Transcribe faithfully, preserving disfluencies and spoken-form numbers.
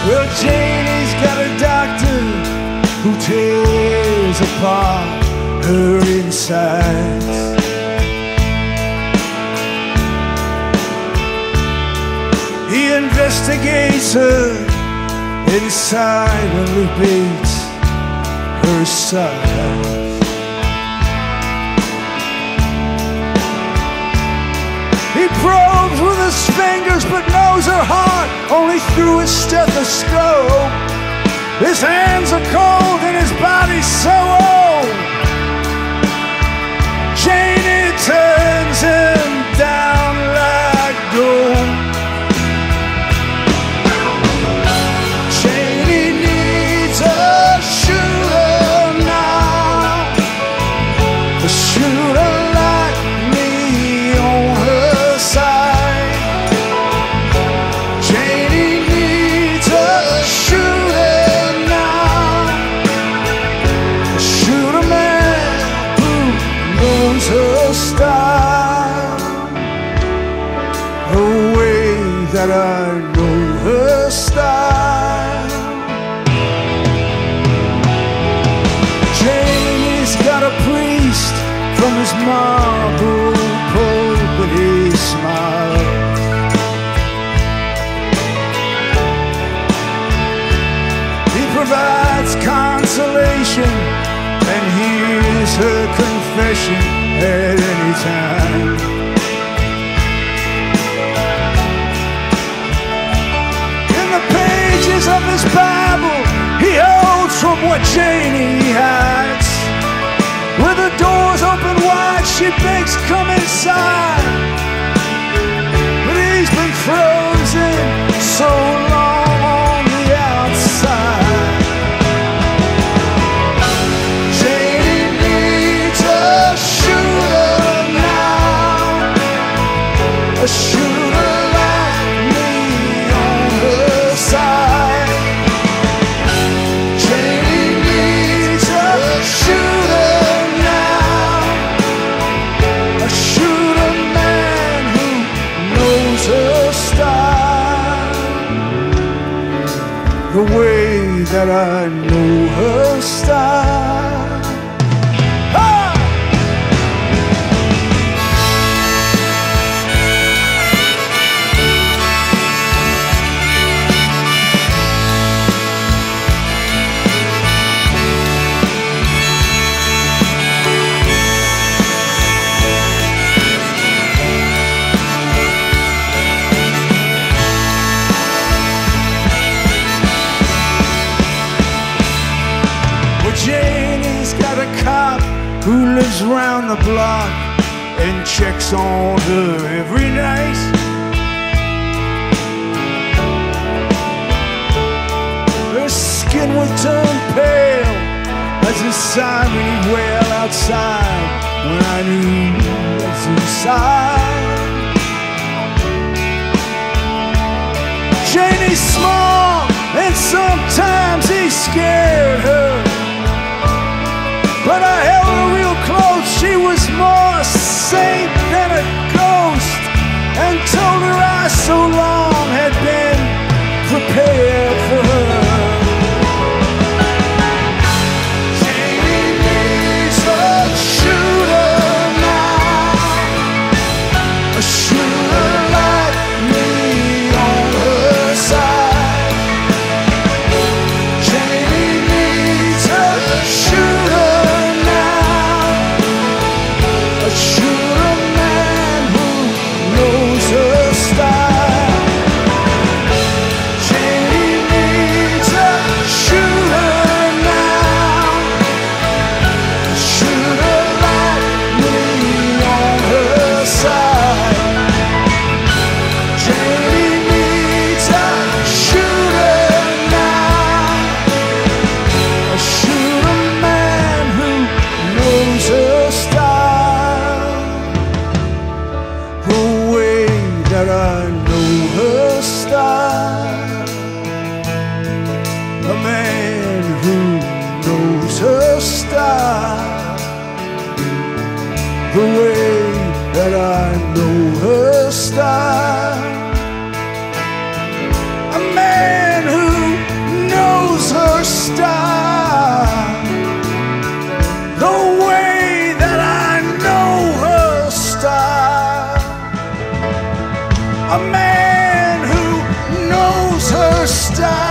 Well, Janie's got a doctor who tears apart her insides. He investigates her and silently beats her side. He probes with his fingers but knows her heart only through his stethoscope. His hands are cold and his body's so old. Janie turns him down like gold. Janie needs a shooter now, a shooter like me on her side. Janie needs a shooter now, a shooter man who knows her style, the way that I know her style. Janie's got a priest from his marble pulpit, he smiles. He provides consolation and hears her confession at any time. In the pages of his Bible, he holds from what Janie hides. With the doors open wide, she begs, come inside. But he's been frozen so long on the outside. Janie needs a shooter now, a shooter like me on her side. Janie needs a shooter now, a shooter man who knows her style, the way that I know her style. Ah! Janie's got a cop who lives round the block and checks on her every night. Her skin would turn pale as a siren wail outside when I knew what's inside. Janie's small and sometimes he scared her, but I held her real close. She was more a saint than a ghost, and told her I so long had been prepared for her. Janie needs a shooter now, a shooter like me on her side. Janie needs a shooter, a shooter man who knows her style. Janie needs a shooter now, a shooter like me on her side. Janie needs a shooter now, a shooter man who knows her style, the way that I know her style, a man who knows her style, the way that I know her style, a man who style, the way that I know her style. A man who knows her style.